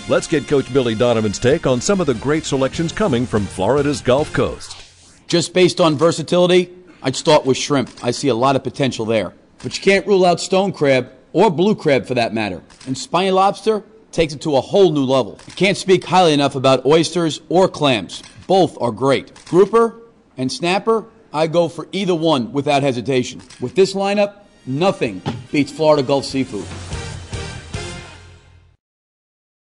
Let's get Coach Billy Donovan's take on some of the great selections coming from Florida's Gulf Coast. Just based on versatility, I'd start with shrimp. I see a lot of potential there. But you can't rule out stone crab or blue crab for that matter. And spiny lobster takes it to a whole new level. I can't speak highly enough about oysters or clams. Both are great. Grouper and snapper, I go for either one without hesitation. With this lineup, nothing beats Florida Gulf seafood.